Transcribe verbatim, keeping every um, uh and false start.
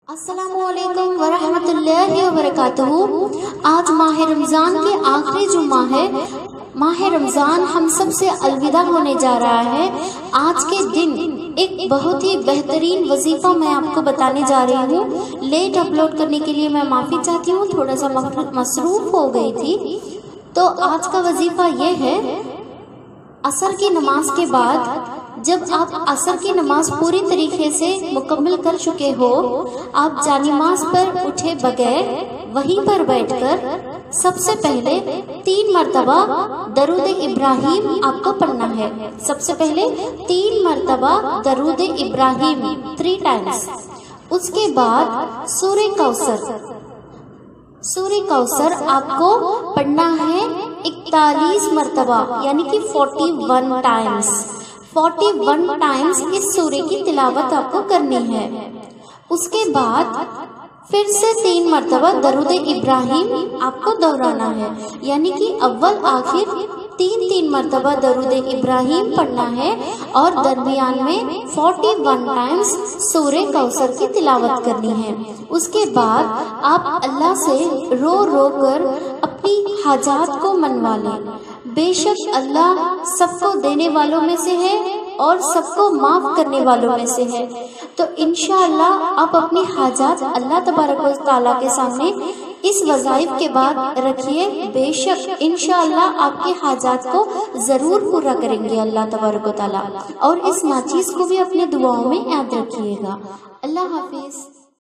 अस्सलामुअलैकुम वरहमतुल्लाहि वबरकातुहू। आज माह रमज़ान के आखिरी जुम्मा है। माह रमज़ान हम सब से अलविदा होने जा रहा है। आज के दिन एक बहुत ही बेहतरीन वजीफ़ा मैं आपको बताने जा रही हूँ। लेट अपलोड करने के लिए मैं माफ़ी चाहती हूँ, थोड़ा सा मसरूफ़ हो गई थी। तो आज का वजीफ़ा ये है, असर की नमाज के बाद जब आप असर की नमाज पूरी तरीके से मुकम्मल कर चुके हो, आप जानिमाज पर उठे बगैर वहीं पर बैठकर सबसे पहले तीन मरतबा दरूद इब्राहिम आपको पढ़ना है। सबसे पहले तीन मरतबा दरूद इब्राहिम थ्री टाइम्स। उसके बाद सूरे कौसर सूरे कौसर आपको पढ़ना है इकतालीस मरतबा, यानी कि forty one times. Forty one times इस सूरे की तिलावत आपको करनी है। उसके बाद फिर से तीन मरतबा दरूद इब्राहिम आपको दोहराना है, यानी कि अव्वल आखिर तीन तीन मरतबा दरूद इब्राहिम पढ़ना है और दरमियान में फोर्टी वन टाइम्स सूरे कौसर की तिलावत करनी है। उसके बाद आप अल्लाह से रो रो कर अपनी हाजात को मनवा लें। बेशक अल्लाह सबको देने वालों में से है और सबको माफ़ करने वालों में से है। तो इंशाअल्लाह आप अपनी हाजात अल्लाह तबारक व तआला के सामने इस वज़ाइफ के बाद रखिए। बेशक इंशाअल्लाह आपके हाजात को ज़रूर पूरा करेंगे अल्लाह तबारक व तआला। और इस नाचीज़ को भी अपने दुआओं में याद रखिएगा। अल्लाह हाफिज़।